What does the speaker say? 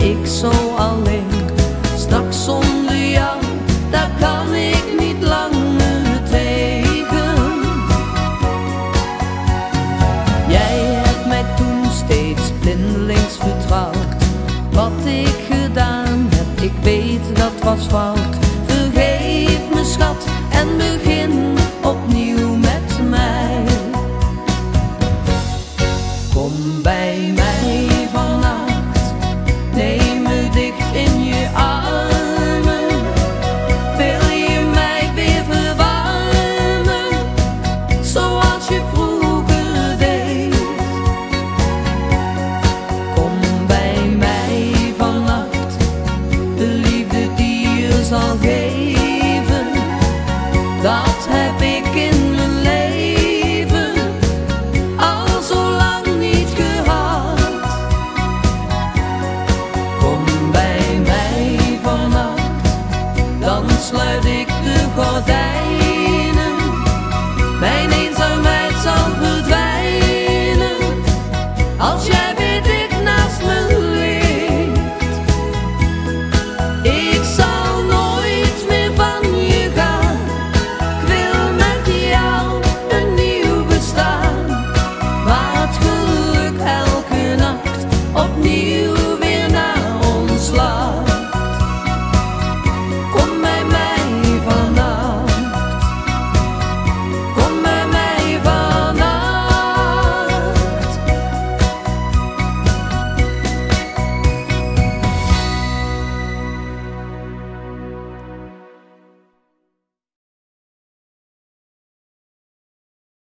ik zo alleen. Straks zonder jou, daar kan ik niet langer tegen. Jij hebt mij toen steeds blindelings vertrouwd. Wat ik gedaan heb, ik weet dat was fout. Vergeef me schat en begin opnieuw met mij. Kom bij mij vannacht, neem me dicht in je armen. Wil je mij weer verwarmen, zoals je vroeger deed. Kom bij mij vannacht, de liefde die je zal geven.